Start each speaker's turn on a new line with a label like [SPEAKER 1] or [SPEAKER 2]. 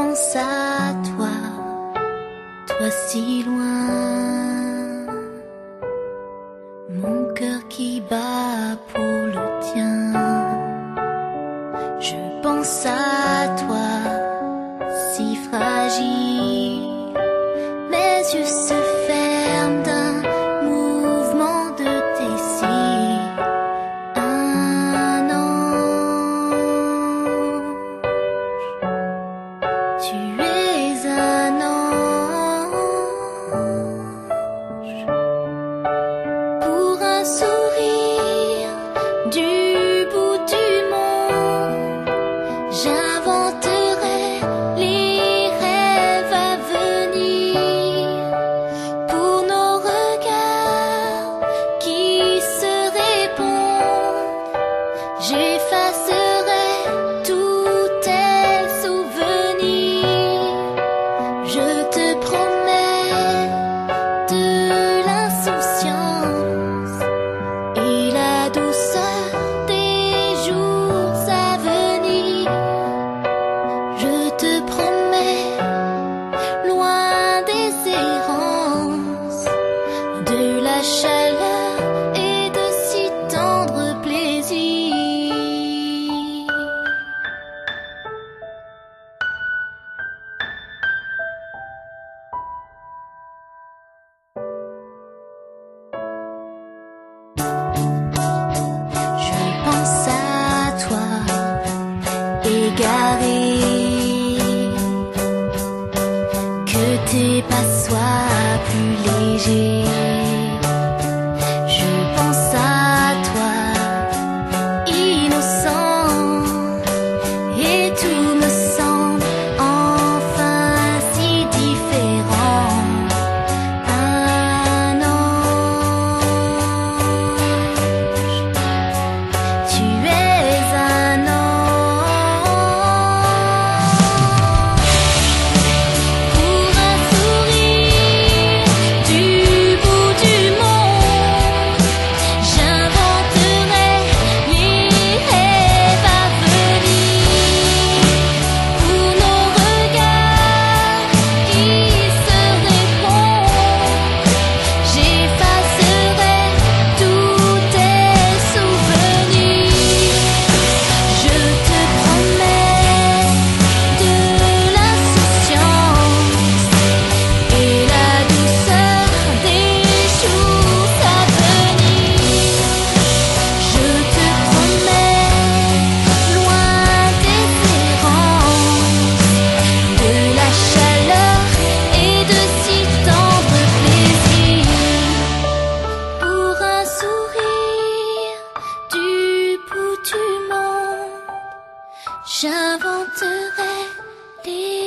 [SPEAKER 1] pense à toi, toi si loin, mon cœur qui bat pour le tien. Je pense à toi, si fragile, mes yeux se ferment d'un mouvement de tes cils. Un ange, tu es un ange. Pour un sourire du bout du monde, j'inventerai les rêves à venir. Pour nos regards qui se répondent, j'effacerai tous tes souvenirs. Je te promets de l'insouciance et la douceur des jours à venir. Je te promets, loin des errances, de la chaleur et de si tendres plaisirs. Je pense à toi, égaré, que tes pas soient plus légers. Je pense à toi, innocent, et tout me semble enfin si différent. Un ange, tu es un ange. Pour un sourire du bout du monde, j'inventerai les rêves à venir. Pour nos regards qui se répondent, j'effacerai tous tes souvenirs. Je te promets de l'insouciance et la douceur des jours à venir. Je te promets, loin des errances, de la chaleur et de si tendres plaisirs. Pour un sourire du bout du monde, j'inventerai des